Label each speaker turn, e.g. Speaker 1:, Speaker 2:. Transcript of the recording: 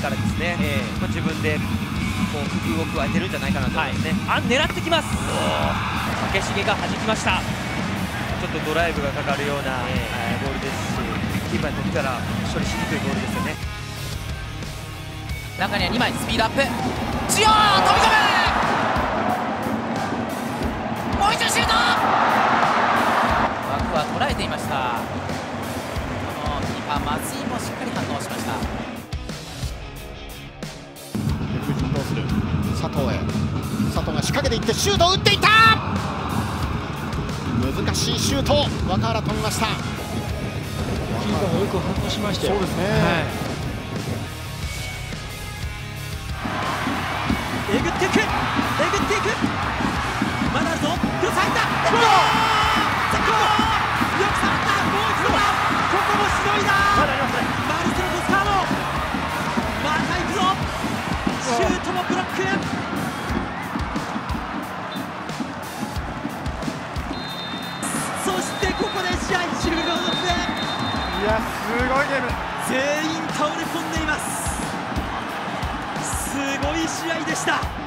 Speaker 1: からですね、自分でこう工夫を加えてるんじゃないかなと思いますね。
Speaker 2: 狙ってきます。竹重が弾きました。
Speaker 1: ちょっとドライブがかかるような、ボールですし、キーパーにとったら処理しにくいボールですよね。
Speaker 3: 中には2枚スピードアップ、ジオー飛び込む、もう一度シュート、枠は捉えていました。このキーパー松井もしっかり反応しました。
Speaker 4: どうする佐藤へ、佐藤が仕掛けていってシュートを打っていった、難しいシュート、若原止めました。キ
Speaker 5: ーパーがよく反応しましたよ。
Speaker 4: そうですね、
Speaker 2: えぐっていく、まだあるぞ、クロス入った、ゴール、よく触った、もう一度だ、ここもしのいだ、マルセロ・ボスカーノ、また行くぞ、シュートもブロック、そしてここで試合終了ですね。
Speaker 6: いや、すごいゲーム、
Speaker 2: 全員倒れ込んでいます。すごい試合でした。